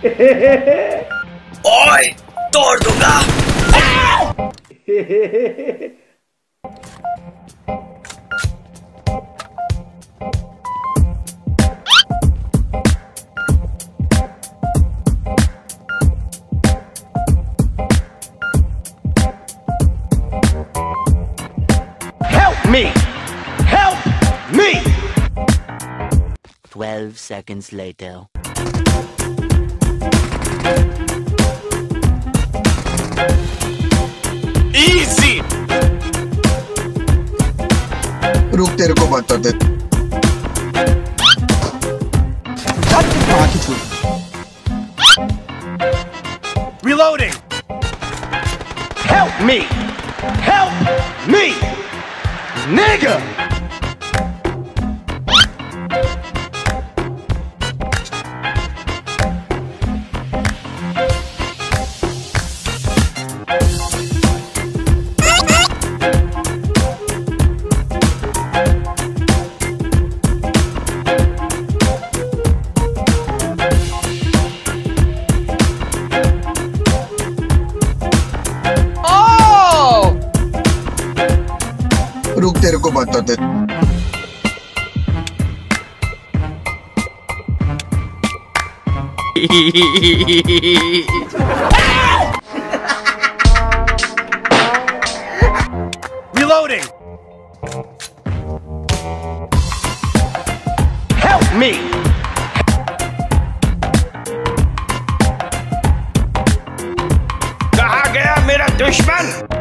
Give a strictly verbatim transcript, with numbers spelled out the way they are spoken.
ओए तोड़ दूंगा। Help me! Help me! Twelve seconds later. Easy! रुक तेरे को बता दे। Reloading! Help me! Help me! Nigga! रुक तेरे को बता दे। Reloading! Help me! कहाँ गया मेरा दुश्मन?